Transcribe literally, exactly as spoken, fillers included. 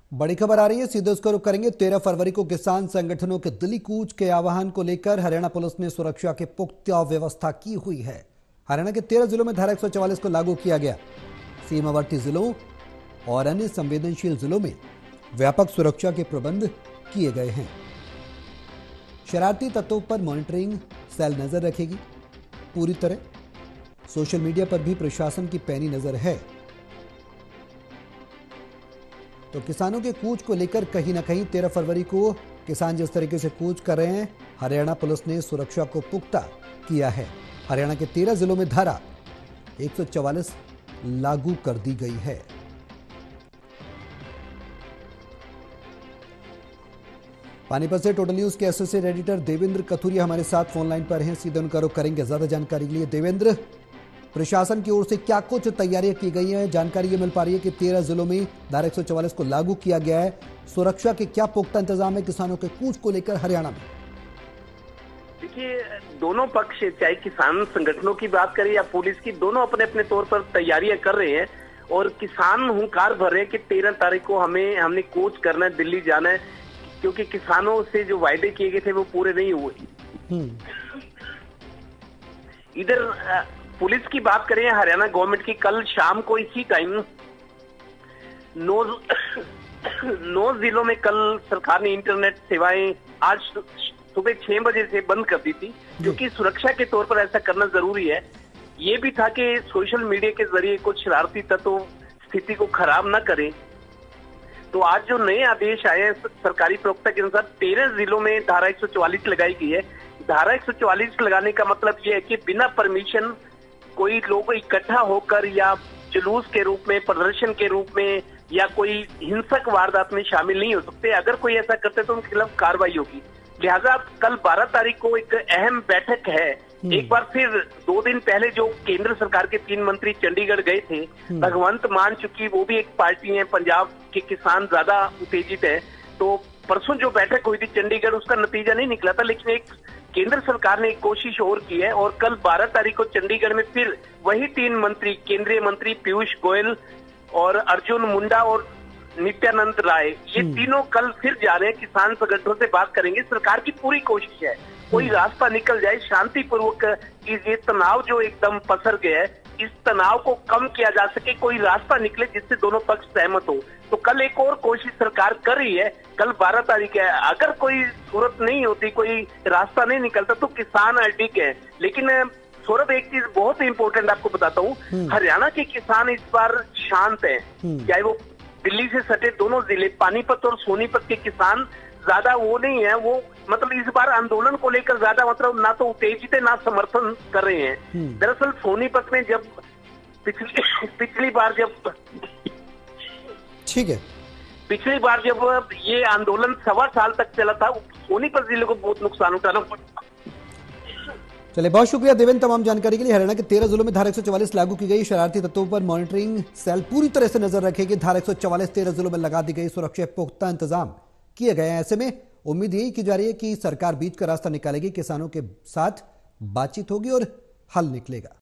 बड़ी खबर आ रही है, सीधे उसका रुख करेंगे। तेरह फरवरी को किसान संगठनों के दिल्ली कूच के आह्वान को लेकर हरियाणा पुलिस ने सुरक्षा की पुख्ता व्यवस्था की हुई है। हरियाणा के तेरह जिलों में धारा एक सौ चवालीस को लागू किया गया। सीमावर्ती जिलों और अन्य संवेदनशील जिलों में व्यापक सुरक्षा के प्रबंध किए गए हैं। शरारती तत्वों पर मॉनिटरिंग सेल नजर रखेगी पूरी तरह। सोशल मीडिया पर भी प्रशासन की पैनी नजर है। तो किसानों के कूच को लेकर कहीं ना कहीं तेरह फरवरी को किसान जिस तरीके से कूच कर रहे हैं, हरियाणा पुलिस ने सुरक्षा को पुख्ता किया है। हरियाणा के तेरह जिलों में धारा एक सौ चवालीस लागू कर दी गई है। पानीपत से टोटल न्यूज के एसोसिएट एडिटर देवेंद्र कथुरिया हमारे साथ फोन लाइन पर हैं। सीधे उनका रुख करेंगे ज्यादा जानकारी के लिए। देवेंद्र, प्रशासन की ओर से क्या कुछ तैयारियां की गई हैं? जानकारी ये मिल पा रही है कि तेरह जिलों में धारा एक सौ चवालीस को लागू किया गया है। सुरक्षा के क्या पुख्ता इंतजाम है किसानों के कूच को लेकर हरियाणा में? देखिए, दोनों पक्ष, चाहे किसान संगठनों की बात करें या पुलिस की, दोनों अपने अपने तौर पर तैयारियां कर रहे हैं और किसान हुंकार भर रहे हैं कि तेरह तारीख को हमें हमने कूच करना है, दिल्ली जाना है, क्योंकि किसानों से जो वायदे किए गए थे वो पूरे नहीं हुए। इधर पुलिस की बात करें, हरियाणा गवर्नमेंट की, कल शाम को इसी टाइम नौ नौ जिलों में कल सरकार ने इंटरनेट सेवाएं आज सुबह छह बजे से बंद कर दी थी, क्योंकि सुरक्षा के तौर पर ऐसा करना जरूरी है। ये भी था कि सोशल मीडिया के जरिए कुछ शरारती तत्व स्थिति को खराब न करें। तो आज जो नए आदेश आए हैं सरकारी प्रवक्ता के अनुसार, तेरह जिलों में धारा एक सौ चवालीस लगाई गई है। धारा एक सौ चवालीस लगाने का मतलब यह है कि बिना परमिशन कोई लोग इकट्ठा होकर या जुलूस के रूप में, प्रदर्शन के रूप में या कोई हिंसक वारदात में शामिल नहीं हो सकते। अगर कोई ऐसा करते तो उनके खिलाफ कार्रवाई होगी। लिहाजा कल बारह तारीख को एक अहम बैठक है। एक बार फिर दो दिन पहले जो केंद्र सरकार के तीन मंत्री चंडीगढ़ गए थे, भगवंत मान, चुकी वो भी एक पार्टी है, पंजाब के किसान ज्यादा उत्तेजित है, तो परसों जो बैठक हुई थी चंडीगढ़, उसका नतीजा नहीं निकला था। लेकिन एक केंद्र सरकार ने एक कोशिश और की है और कल बारह तारीख को चंडीगढ़ में फिर वही तीन मंत्री, केंद्रीय मंत्री पीयूष गोयल और अर्जुन मुंडा और नित्यानंद राय, ये तीनों कल फिर जा रहे हैं, किसान संगठनों से बात करेंगे। सरकार की पूरी कोशिश है कोई रास्ता निकल जाए, शांतिपूर्वक ये तनाव जो एकदम पसर गया है, इस तनाव को कम किया जा सके, कोई रास्ता निकले जिससे दोनों पक्ष सहमत हो। तो कल एक और कोशिश सरकार कर रही है। कल बारह तारीख है, अगर कोई सूरत नहीं होती, कोई रास्ता नहीं निकलता, तो किसान अडिग है। लेकिन सौरभ, एक चीज बहुत ही इंपॉर्टेंट आपको बताता हूँ, हरियाणा के किसान इस बार शांत है। चाहे वो दिल्ली से सटे दोनों जिले, पानीपत और सोनीपत के किसान ज्यादा वो नहीं है, वो मतलब इस बार आंदोलन को लेकर ज्यादा मतलब ना तो उत्तेजित है ना समर्थन कर रहे हैं। दरअसल सोनीपत में जब पिछली पिछली बार जब ठीक है पिछली बार जब ये आंदोलन सवा साल तक चला था, सोनीपत जिले को बहुत नुकसान उठाना पड़ा। चलिए, बहुत शुक्रिया देवेंद्र तमाम जानकारी के लिए। हरियाणा के तेरह जिलों में धारा एक सौ चवालीस लागू की गई। शरारती तत्वों पर मॉनिटरिंग सेल पूरी तरह से नजर रखेगी। धारा एक सौ चवालीस तेरह जिलों में लगा दी गई। सुरक्षा पुख्ता इंतजाम किए गए हैं। ऐसे में उम्मीद यही की जा रही है कि सरकार बीच का रास्ता निकालेगी, किसानों के साथ बातचीत होगी और हल निकलेगा।